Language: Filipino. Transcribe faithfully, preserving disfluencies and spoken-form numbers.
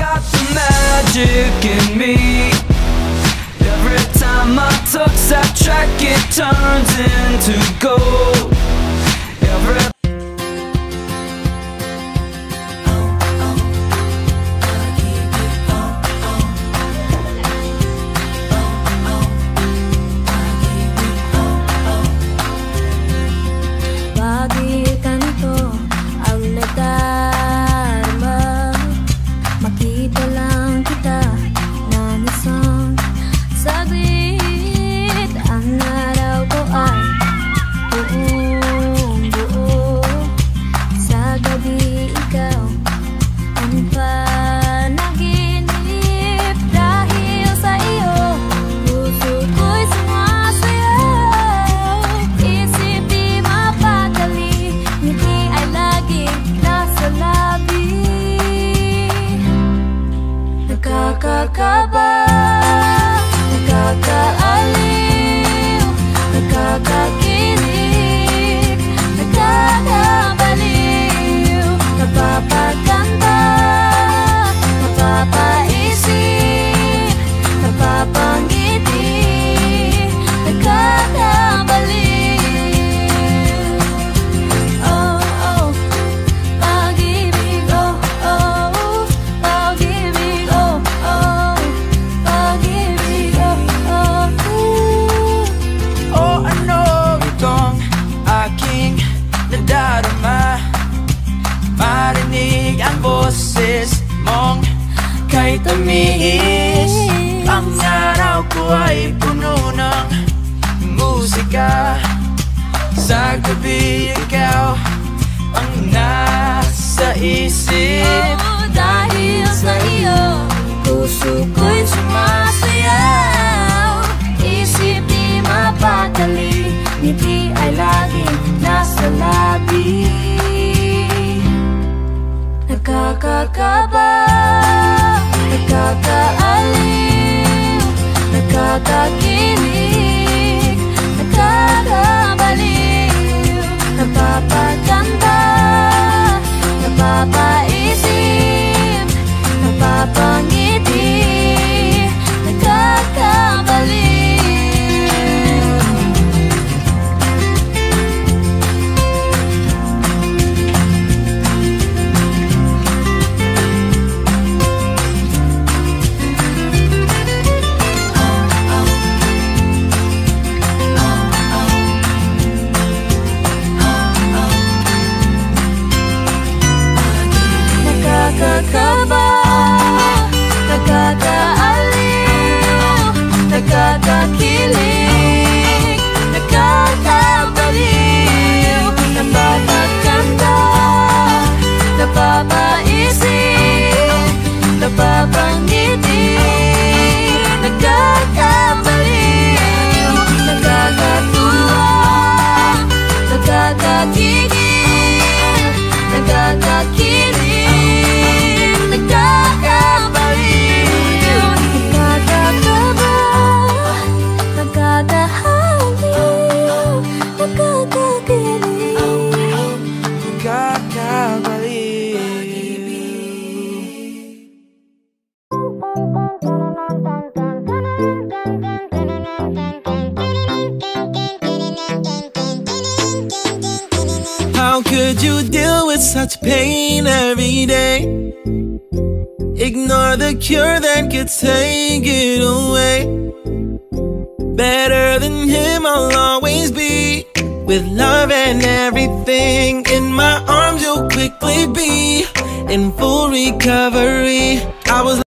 got the magic in me. Every time I touch that track, it turns into gold. Every nakakakaba, nakakaaliw, nakakakilig, nakakabaliw, napapaganda, napapaisip, napapangiti, nakakabaliw. Oh, oh, pag-ibig, oh, oh, pag-ibig, oh, oh, pag-ibig, oh, oh. Oh, ano itong aking nadarama? Marinig ang boses mong kay tamis. Ang araw ko ay puno ng musika. Sa gabi ikaw ang nasa isip. Oh, dahil sa iyo, puso ko'y sumasayaw. Isip di mapakali, ngiti ay laging nasa labi. Nakakakaba, nakakaaliw, nakakakilig, nakakabaliw, napapaganda, napapaisip, napapangiti, nakakabaliw. Nakakakaba, nakakaaliw, nakakakilig, nakakabaliw, napapaganda, napapaisip, napapangiti, nakakabaliw, nakakatuwa, nakakakigil, nakakakilig, nakakabaliw, nakakakaba, nakakahaliw, nakakakilig, Nakakabaliw. How could you deal with such pain every day? Ignore the cure that could take it away. Better than him I'll always be. With love and everything in my arms you'll quickly be in full recovery. I was